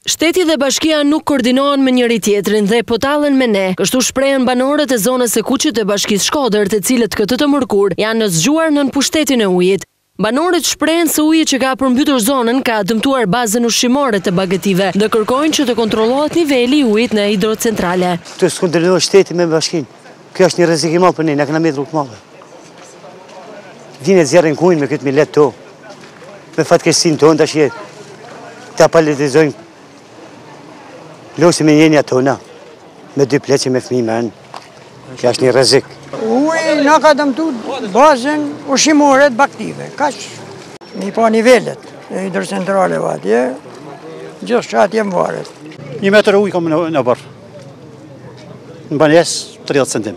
Shteti dhe bashkia nuk koordinohen me njëri tjetrin dhe po tallen me ne, kështu shprehen banorët e zonës së Kuqit të bashkisë Shkodër, të cilët këtë të mërkur janë në zgjuar nën pushtetin e ujit. Banorët shprehen se uji që ka përmbytur zonën ka dëmtuar bazën ushqimore të bagëtive dhe kërkojnë që të kontrollohet niveli i ujit në hidrocentrale. Të kontrollohet shteti me bashkinë. Kjo është një rrezik i madh për ne, na kena me rrugë madhe. Vinë zjarrin kujnë me këtë millet to. Me fatkeqësinë tonë tash ta paletizojnë. Losi me njenja tona, me 2 pleqe me fëmijë me anë. Kjo është një rrezik. Uji na ka dëmtu bazën ushqimore të bagëtive, kaq. Mi pa nivelet e hidrocentraleve atje, gjithçka atje mvaret. 1 metër ujë kam në barë. Në banes 30 centim.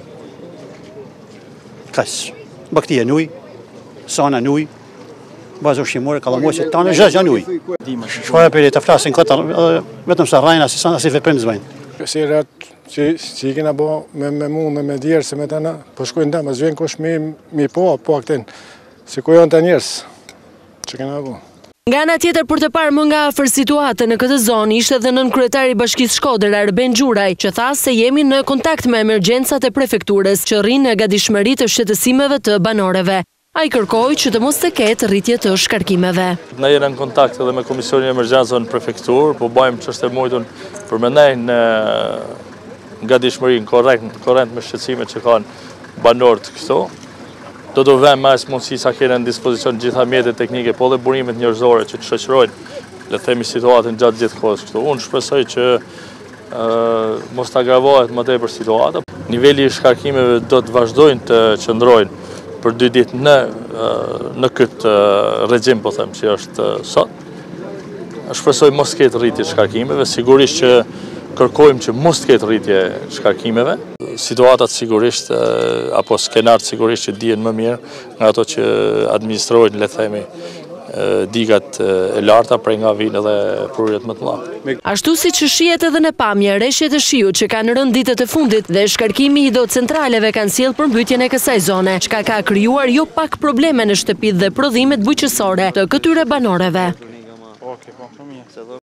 Kaq. Bagëtia në ujë, sana në ujë, bazë ushqimore, kallamoqe, tanë çdo në ujë. Shfarë për të flasin këta, vetëm sa rajna, si veprim zbajnë. Kësirat që i kena bo me djerë, se me të na, po shkojnë da, ma zvjen kush mi po këtin, si ku janë të njerës, që kena bo. Nga ana tjetër, për të parë më nga afër situatën në këtë zonë, ishte dhe nënkryetari i Bashkisë Shkodër, Arben Gjuraj, që tha se jemi në kontakt me emergjencat e prefekturës, që rrinë në gatishmëri të shtetësimeve të banorëve. A i kërkoj që të mos të ketë rritje të shkarkimeve. Ne jena në kontakt edhe me Komisionin e Emergjencave në prefekturë, po bajmë çështje mujtun për me nejnë gatishmërinë korrekt me shqetësimet që kanë banorët këto. Do të vëmë mas mundësi sa kena në dispozicion gjitha mjetet teknike, po dhe burimet njerëzore që të shoqërojnë, le të themi, situatën gjatë gjithë kohës këtu. Unë shpresoj që mos të agravohet më tepër situata. Niveli i shkarkimeve do të vazhdojnë të qëndrojnë për 2 ditë në këtë regjim, po them, që është sot. Shpresoj mos të ketë rritje shkarkimeve, sigurisht që kërkojmë që mos të ketë rritje shkarkimeve. Situatat sigurisht, apo skenart sigurisht që dihen më mirë nga ato që administrojnë, le të themi, digat e larta, prej nga vinë edhe prurjet më të mëdha. Ashtu si që shihet edhe në pamje, rreshjet e shiut që kanë rënë ditët e fundit dhe shkarkimi i hidrocentraleve kanë sjellë përmbytjen e kësaj zone, çka ka krijuar jo pak probleme në shtëpitë dhe prodhimet bujqësore të këtyre banorëve.